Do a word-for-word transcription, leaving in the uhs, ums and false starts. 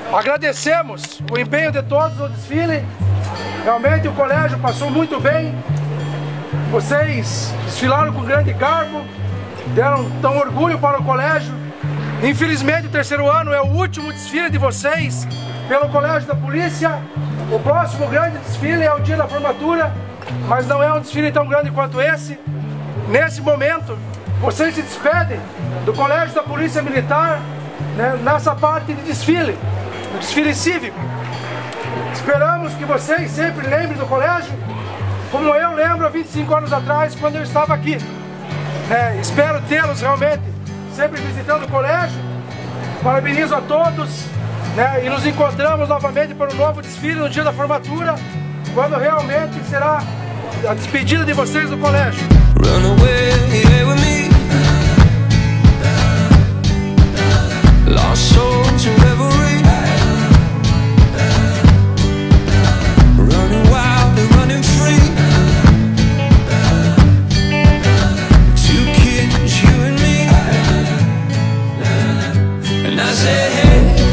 Agradecemos o empenho de todos no desfile. Realmente o colégio passou muito bem. Vocês desfilaram com grande garbo, deram tão orgulho para o colégio. Infelizmente o terceiro ano é o último desfile de vocês pelo Colégio da Polícia. O próximo grande desfile é o dia da formatura, mas não é um desfile tão grande quanto esse. Nesse momento, vocês se despedem do Colégio da Polícia Militar, né, nessa parte de desfile, do desfile cívico. Esperamos que vocês sempre lembrem do colégio, como eu lembro há vinte e cinco anos atrás, quando eu estava aqui. É, espero tê-los realmente sempre visitando o colégio. Parabenizo a todos, né, e nos encontramos novamente para um novo desfile no dia da formatura, quando realmente será a despedida de vocês do colégio. Run away with me. Lost soul to reverie. Running wild and running free. Two kids, you and me. And I say, hey.